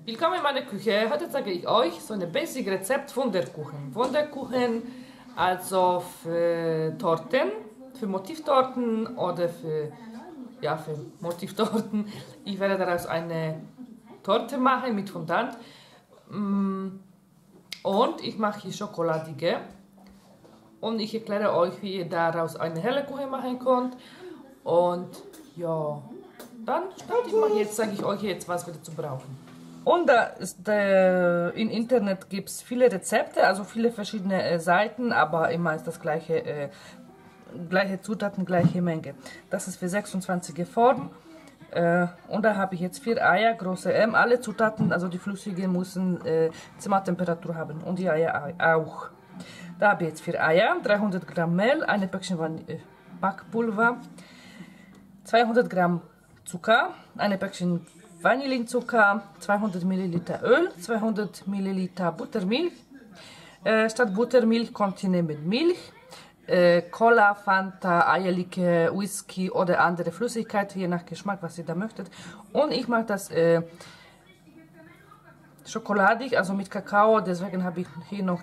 Willkommen in meiner Küche. Heute zeige ich euch so ein basic Rezept von Wunderkuchen. Wunderkuchen also für Torten, für Motivtorten oder für Motivtorten. Ich werde daraus eine Torte machen mit Fondant. Und ich mache hier schokoladige. Und ich erkläre euch, wie ihr daraus eine helle Kuchen machen könnt. Und ja, dann starte ich mal. Jetzt zeige ich euch jetzt, was wir dazu brauchen. Und im Internet gibt es viele Rezepte, also viele verschiedene Seiten, aber immer ist das gleiche Zutaten, gleiche Menge. Das ist für 26er Form. Und da habe ich jetzt 4 Eier, große M. Alle Zutaten, also die flüssigen, müssen Zimmertemperatur haben und die Eier auch. Da habe ich jetzt 4 Eier, 300 Gramm Mehl, eine Päckchen Backpulver, 200 Gramm Zucker, eine Päckchen Vanillinzucker, 200 ml Öl, 200 ml Buttermilch. Statt Buttermilch könnt ihr nehmen Milch, Cola, Fanta, Eierlikör, Whisky oder andere Flüssigkeit, je nach Geschmack, was ihr da möchtet. Und ich mache das schokoladig, also mit Kakao, deswegen habe ich hier noch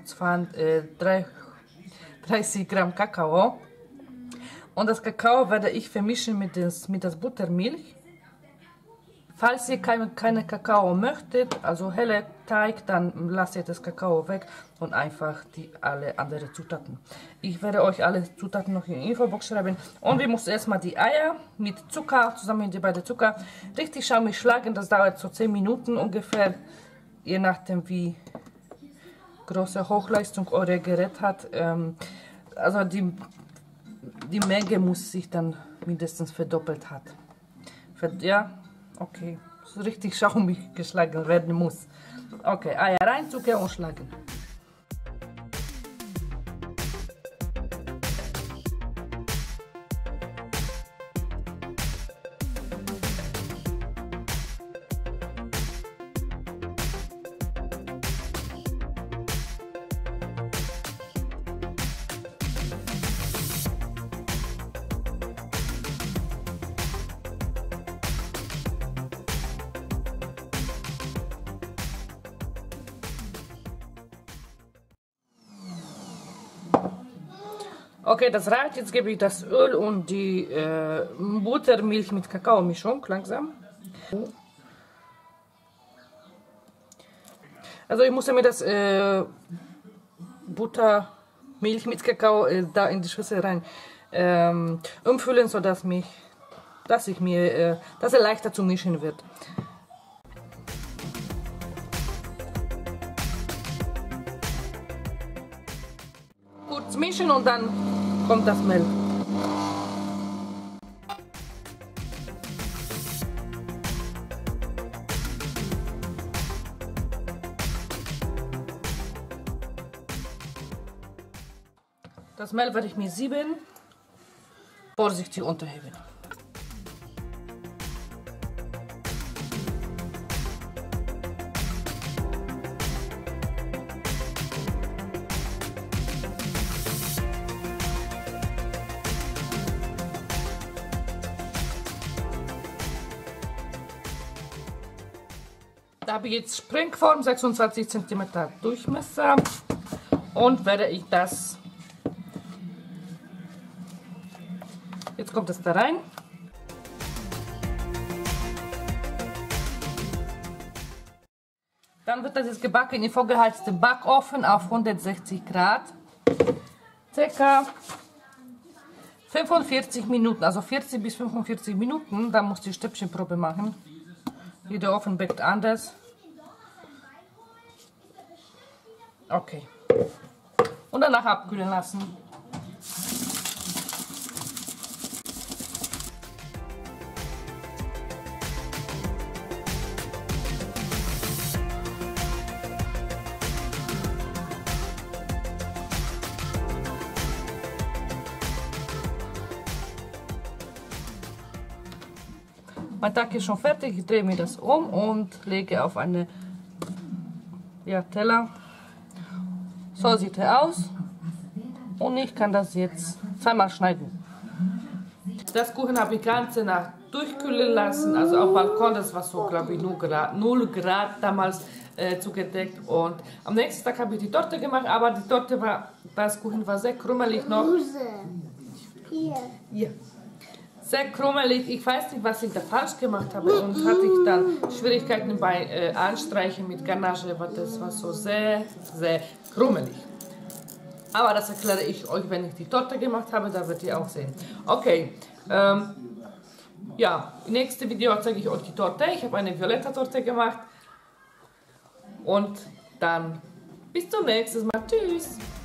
30 Gramm Kakao. Und das Kakao werde ich vermischen mit der Buttermilch. Falls ihr keine Kakao möchtet, also helle Teig, dann lasst ihr das Kakao weg und einfach alle anderen Zutaten. Ich werde euch alle Zutaten noch in die Infobox schreiben. Und wir müssen erstmal die Eier mit Zucker, zusammen die beiden Zucker, richtig schaumig schlagen. Das dauert so 10 Minuten ungefähr, je nachdem wie große Hochleistung euer Gerät hat. Also die Menge muss sich dann mindestens verdoppelt haben. Ja. Okay, so richtig schaumig geschlagen werden muss. Okay, Eier rein, Zucker und schlagen. Okay, das reicht. Jetzt gebe ich das Öl und die Buttermilch mit Kakaomischung langsam. Also ich muss mir das Buttermilch mit Kakao da in die Schüssel rein umfüllen, sodass er leichter zu mischen wird. Kurz mischen und dann kommt das Mehl. Das Mehl werde ich mir sieben, vorsichtig unterheben. Da habe ich jetzt Springform, 26 cm Durchmesser, und werde ich das, jetzt kommt es da rein. Dann wird das jetzt gebacken in vorgeheiztem Backofen auf 160 Grad, ca. 45 Minuten, also 40 bis 45 Minuten, da muss die Stäbchenprobe machen. Jeder Ofen backt anders. Okay. Und danach abkühlen lassen. Mein Teig ist schon fertig. Ich drehe mir das um und lege auf eine Teller. So sieht er aus. Und ich kann das jetzt zweimal schneiden. Das Kuchen habe ich ganze nach durchkühlen lassen. Also auf Balkon, das war so, glaube ich, 0 Grad damals zugedeckt. Und am nächsten Tag habe ich die Torte gemacht, aber die Torte das Kuchen war sehr krummelig noch. Hier. Ja. Sehr krummelig. Ich weiß nicht, was ich da falsch gemacht habe und hatte ich dann Schwierigkeiten bei Anstreichen mit Ganache, aber das war so sehr, sehr krummelig. Aber das erkläre ich euch, wenn ich die Torte gemacht habe, da werdet ihr auch sehen. Okay, ja, im nächsten Video zeige ich euch die Torte. Ich habe eine Violetta-Torte gemacht und dann bis zum nächsten Mal. Tschüss!